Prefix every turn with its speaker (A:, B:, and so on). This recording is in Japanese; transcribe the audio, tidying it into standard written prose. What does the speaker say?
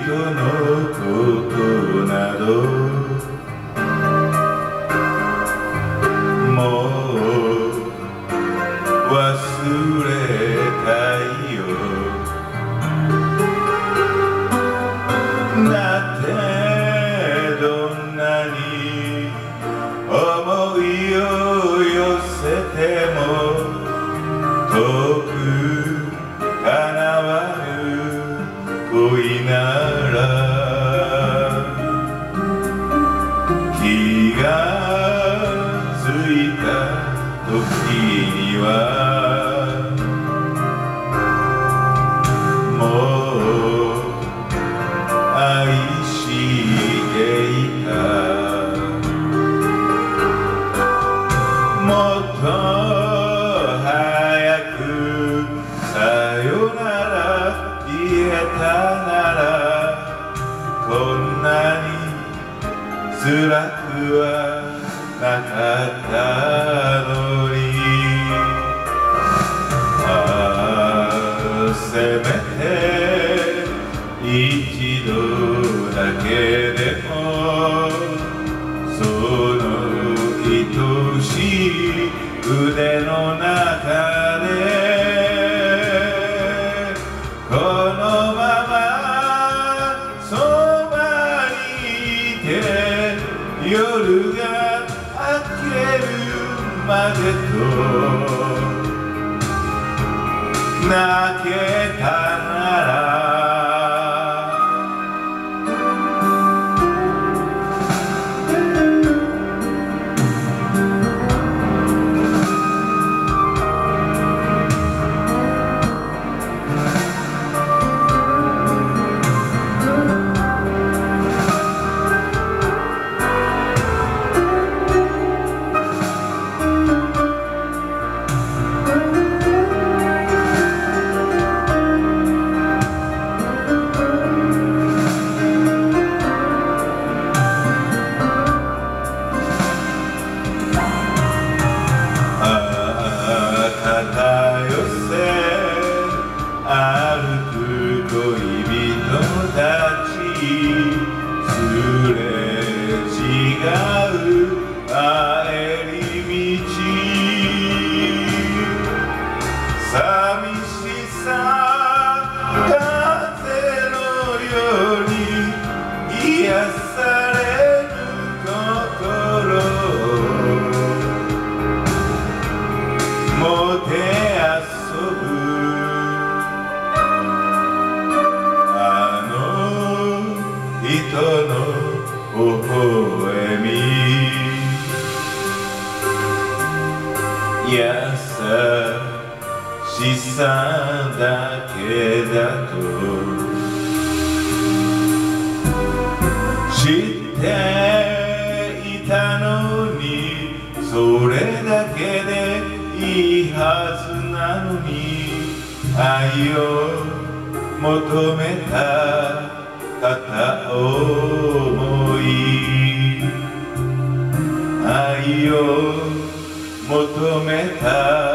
A: のことなどもう忘れたいよ。だってどんなに思いを寄せても遠く叶わぬ恋なら気がついた時にはもう愛していた。もっと早くさよなら言えたならこんなに辛くはなかったのに。せめて一度だけでもその愛しい腕の中でこのままそばにいて夜が明けるまでと泣けたなら歩く恋人たちすれ違う帰り道寂しさ風のように癒される心もてあそぶ人の微笑み優しさだけだと知っていたのにそれだけでいいはずなのに愛を求めた片思い愛を求めた